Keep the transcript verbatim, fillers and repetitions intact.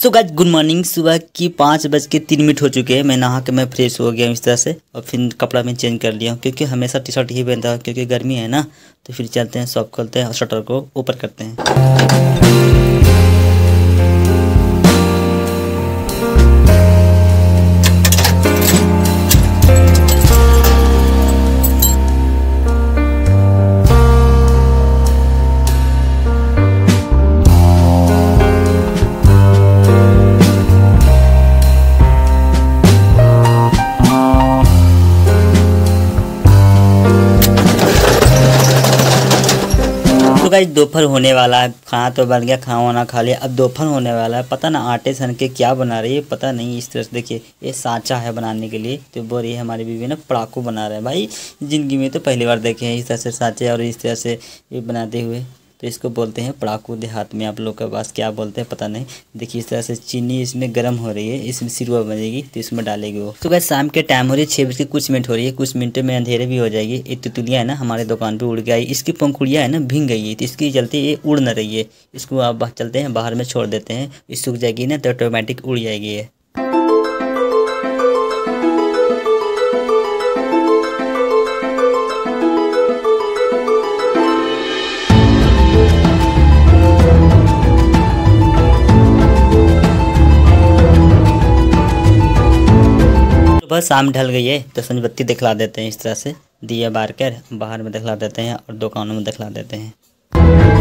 So guys good morning. सुबह की पाँच बज के तीन मिनट हो चुके हैं। मैं नहा के मैं फ्रेश हो गया हूँ इस तरह से, और फिर कपड़ा मैं चेंज कर लिया हूँ क्योंकि हमेशा टी शर्ट ही पहनता हूँ क्योंकि गर्मी है ना। तो फिर चलते हैं, शॉप खोलते हैं और शटर को ऊपर करते हैं। तो गाइस दोपहर होने वाला है, खाना तो बन गया, खाना वाना खा लिया, अब दोपहर होने वाला है। पता ना आटे सन के क्या बना रही है, पता नहीं। इस तरह से देखिए, ये सांचा है बनाने के लिए। तो बोल रही है हमारी बीवी ना पड़ाकू बना रहे हैं। भाई जिंदगी में तो पहली बार देखे हैं इस तरह से सांचे और इस तरह से ये बनाते हुए। तो इसको बोलते हैं पड़ाकू। देहात में आप लोग के पास क्या बोलते हैं पता नहीं। देखिए इस तरह से चीनी इसमें गर्म हो रही है, इसमें सिरवा बनेगी तो इसमें डालेगी वो। तो गाइस शाम के टाइम हो रही है, छः बज के कुछ मिनट हो रही है। कुछ मिनटों में अंधेरे भी हो जाएगी। एक तितलियाँ है ना हमारे दुकान पे उड़ के आई, इसकी पंखुड़ियाँ है ना भींग गई है, तो इसकी चलते ये उड़ न रही है। इसको आप चलते हैं बाहर में छोड़ देते हैं, ये सूख जाएगी ना तो ऑटोमेटिक उड़ जाएगी ये। सुबह शाम ढल गई है तो संजबत्ती दिखला देते हैं इस तरह से, दिया बार कर बाहर में दिखला देते हैं और दुकानों में दिखला देते हैं।